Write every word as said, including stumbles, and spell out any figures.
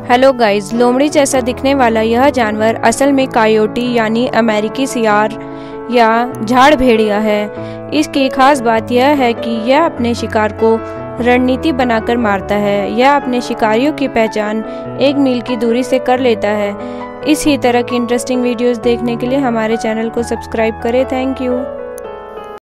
Hello guys, लोमड़ी जैसा दिखने वाला यह जानवर असल में कायोटी यानी अमेरिकी सियार या झाड़ भेड़िया है। इसकी खास बात यह है कि यह अपने शिकार को रणनीति बनाकर मारता है। यह अपने शिकारियों की पहचान एक मील की दूरी से कर लेता है। इसी तरह की इंटरेस्टिंग वीडियोस देखने के लिए हमारे चैनल को सब्सक्राइब करें। Thank you.